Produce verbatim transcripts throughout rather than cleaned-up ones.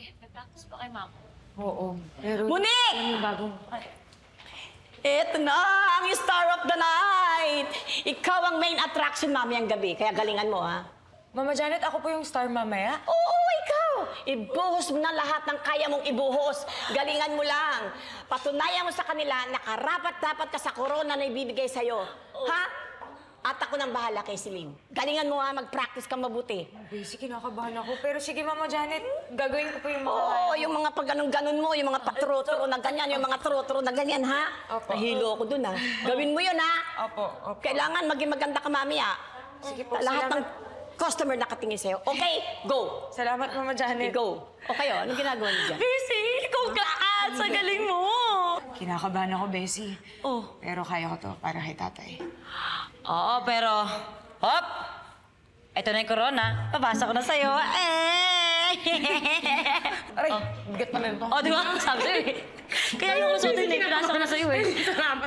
Okay, may practice pa kay ma'am. Oo. Pero... Monique! Ano yung bagong... Eto na ang star of the night! Ikaw ang main attraction mamayang gabi, kaya galingan mo, ha? Mama Janet, ako po yung star mamaya. Oo, ikaw! Ibuhos mo na lahat ng kaya mong ibuhos. Galingan mo lang. Patunayan mo sa kanila na karapat-dapat ka sa corona na ibibigay sa'yo. Ha? At ako nang bahala kay Celine. Galingan mo, ha? Mag-practice kang mabuti. Basic, kinakabahan ako. Pero sige, Mama Janet, gagawin ko po yung mga... Oo, yung mga pag ganun-ganun mo, yung mga paturo-turo na ganyan, yung mga turo-turo na ganyan, ha? Opo. Nahilo ako dun, ha? Gawin mo yun, ha? Opo, opo. Kailangan maging maganda ka, mami, ha? Sige po, Lahat salamat. ng customer nakatingin sa'yo. Okay, go! Salamat, Mama Janet. Go! O kayo, anong ginagawa niyo dyan? Basic, congrats! Sa galing mo! Kinakabahan ako, Bessie. Oh. Pero kaya ko to para kay tatay. Oo, pero... Hop! Ito na yung corona. Papasa ko na sa'yo. Eh! Aray, bigat na ito. Oh, di ba? Sabi sa'yo eh. Kaya yung usutin eh. Pinasa ko na sa'yo eh. Salamat.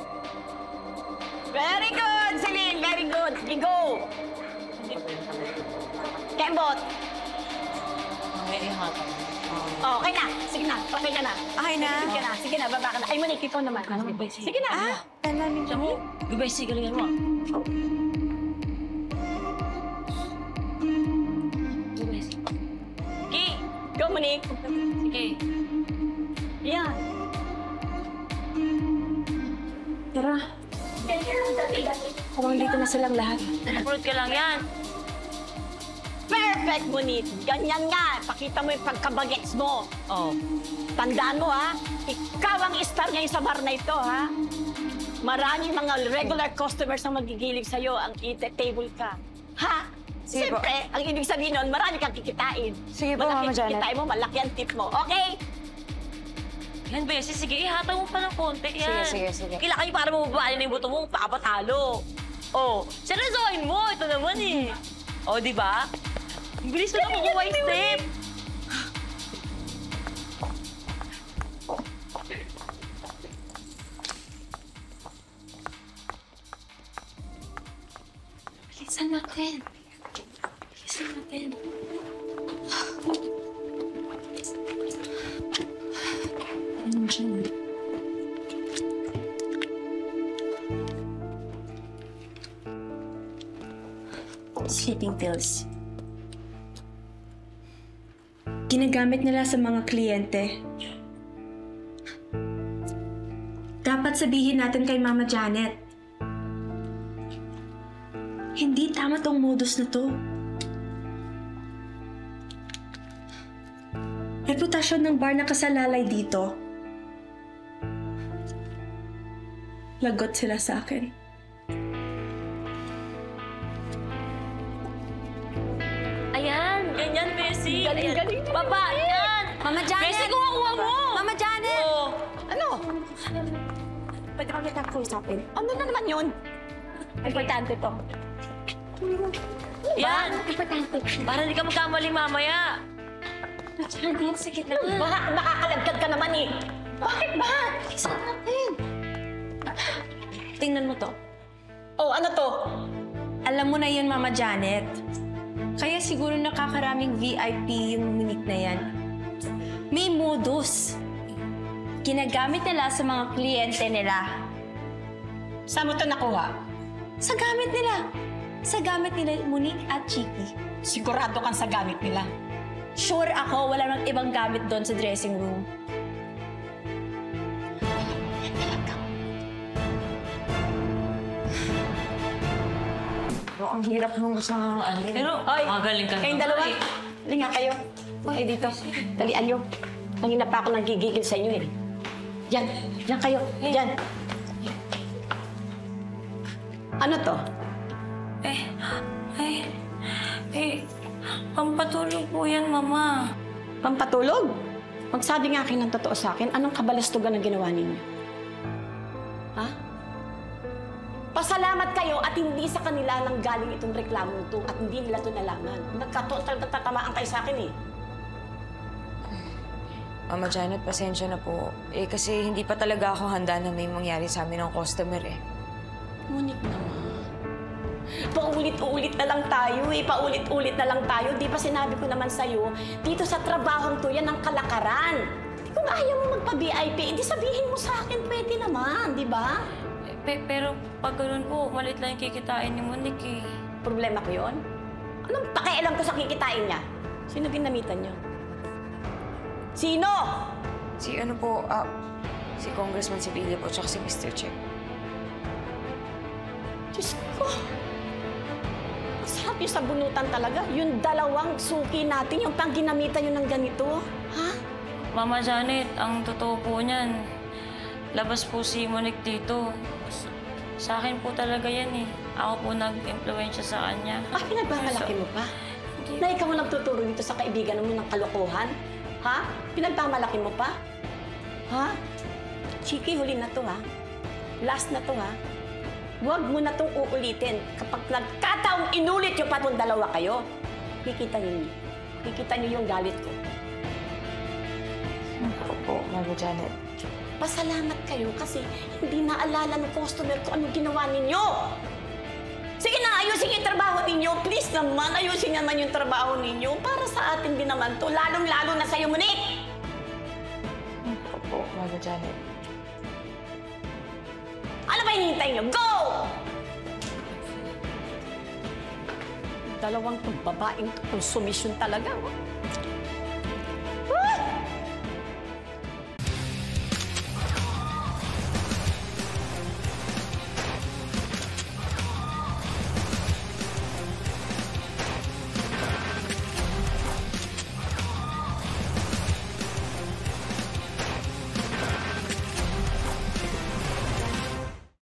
Very good, Celine! Very good! Sige, go! Kembot! May ihatag. Oh, okay na. Sige na. Okay ka na. Okay na? Sige na. Sige na. Baba ka na. Ay, Monique, ikaw naman. Sige na. Ah, namin Sabi mo, gabay si galingan mo. Gabay si. Okay. Go, Monique. Sige. Yan. Tara. Kung dito na silang lahat. Pulot ka lang yan. Perfect, Monique. Ganyan nga. Pakita mo yung pagkabagets mo. Oh. Tandaan mo, ha? Ikaw ang star ngayon sa bar na ito, ha? Maraming mga regular customers ang magigilig sa'yo ang i-table ka. Ha? Sige po. Siyempre, ang ibig sabihin nun, marami kang kikitain. Sige po, Malaki Mama Janet. kikitain mo, malaki ang tip mo. Okay? Yan, Bessie. Sige, ihatag mo pa ng konti yan. Sige, sige, sige. Kailangan kayo para mababali na yung buto mo, papatalo. Oh, seryosohin mo. Ito naman eh. Oh, di ba? Ang bilis mo na kukuha yung step. Bilisan natin. Bilisan natin. Ano dyan? Sleeping pills. Ginagamit nila sa mga kliyente. Dapat sabihin natin kay Mama Janet. Hindi tama tong modus na to. Reputasyon ng bar na kasalalay dito. Lagot sila sa akin. Ayan, ganyan, Bessie. Galing, Ayan. galing. Baba, yan. Mama Janet! Bessie, kuha-kuha mo. Mama Janet! Oh. Ano? Pwede kang kita ko sa akin. Ano na naman yun? Importante to. Yan. Importante. Para hindi ka magkamali mamaya. Mama Janet, sige na. Baka nakakalagkad ka naman eh. Bakit ba? Bilisan natin. Tingnan mo to. Oh, ano to? Alam mo na yun, Mama Janet. Kaya siguro nakakaraming V I P yung Monique na yan. May modus. Ginagamit nila sa mga kliyente nila. Saan mo to nakuha? Sa gamit nila. Sa gamit nila, Monique at Chiki. Sigurado kang sa gamit nila. Sure ako, wala nang ibang gamit doon sa dressing room. Bro, ang hirap nung sa ano. Pero, Ay, magaling ka kayong naman. dalawa. Hindi nga kayo. Ay, dito. Dalian nyo. Nangina pa ako nagigigil sa inyo eh. Yan. Yan kayo. Yan. Ano to? Eh, ay, eh, pampatulog po yan, Mama. Pampatulog? Magsabi nga kayo ng totoo sa akin, anong kabalastugan ang ginawa ninyo? Ha? Pasalamat kayo at hindi sa kanila nang galing itong reklamo ito at hindi nila ito nalaman. Nagkatotal nagtatamaan kayo sa akin eh. Mama Janet, pasensya na po. Eh, kasi hindi pa talaga ako handa na may mangyari sa amin ng customer eh. Ngunit naman, Paulit-ulit na lang tayo eh. Paulit-ulit na lang tayo. Di ba sinabi ko naman sa'yo, dito sa trabahong to, yan ang kalakaran. Di kung ayaw mo magpa-V I P, edi sabihin mo sa akin, pwede naman, di ba? Pe- pero pag ganun po, malit lang yung kikitain ni Monique eh. Problema ko yun? Anong pakialam ko sa kikitain niya? Sino ginamitan niyo? Sino? Si ano po, ah, si Congressman Sibilya po, tsaka si mister Che. Diyos ko. Ang sarap yung sabunutan talaga. Yung dalawang suki natin, yung pang ginamitan nyo ng ganito. Ha? Mama Janet, ang totoo po niyan, labas po si Monique dito. S- Sa akin po talaga yan eh. Ako po nag-impluensya sa kanya. Ah, pinagmamalaki mo pa? Na ikaw ang nagtuturo dito sa kaibigan mo ng kalokohan? Ha? Pinagmamalaki mo pa? Ha? Chiki, huli na to ha. Last na to ha. Huwag mo na itong uulitin. Kapag nagkataong inulit yung patong dalawa kayo, kikita niyo. Kikita niyo yung galit ko. Opo, Mama Janet. Pasalamat kayo kasi hindi naalala ng customer ko anong ginawa ninyo. Sige na, ayusin yung trabaho ninyo. Please naman, ayusin naman yung trabaho ninyo. Para sa atin din naman to. Lalong-lalo na sa'yo, Monique! Opo, Mama Janet. Ano ba hinihintay niyo? Go! Dalawang tong babaeng to, konsumisyon talaga. Oh.